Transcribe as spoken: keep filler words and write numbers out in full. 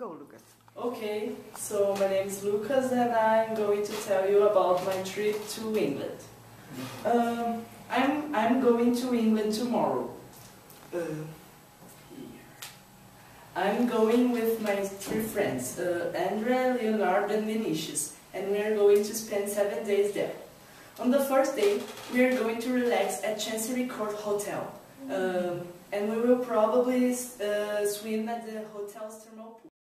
Go, Lucas. Okay, so my name is Lucas and I'm going to tell you about my trip to England. Um, I'm, I'm going to England tomorrow. Uh, here. I'm going with my three friends, uh, Andrea, Leonardo and Vinicius, and we are going to spend seven days there. On the first day, we are going to relax at Chancery Court Hotel, um, and we will probably uh, swim at the hotel's thermal pool.